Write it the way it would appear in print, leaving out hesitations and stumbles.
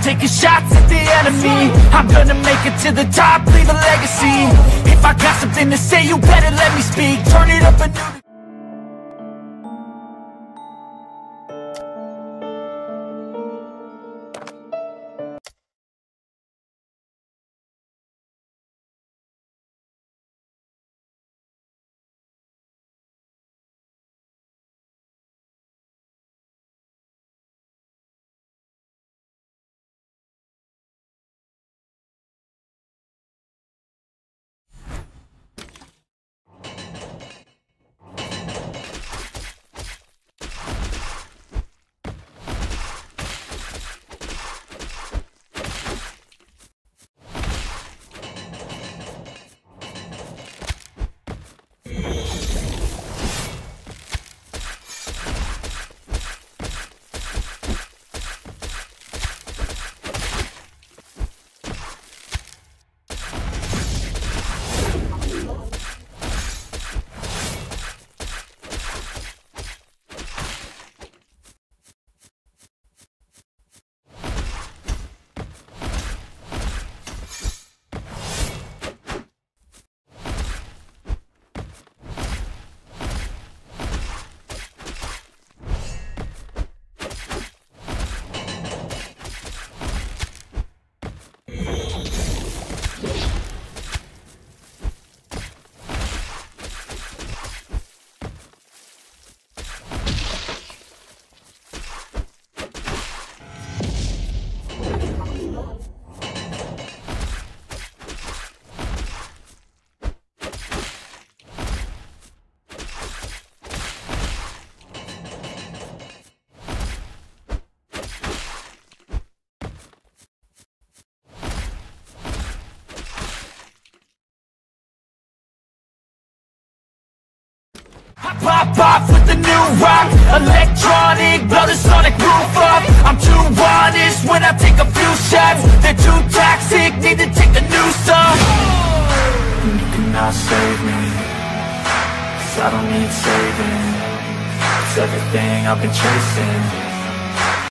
taking shots at the enemy. I'm gonna make it to the top, leave a legacy. If I got something to say, you better let me speak. Turn it up a new... Pop off with the new rock, electronic, blow the sonic roof up. I'm too honest when I take a few shots. They're too toxic, need to take the new stuff. You cannot save me, 'cause I don't need saving. It's everything I've been chasing.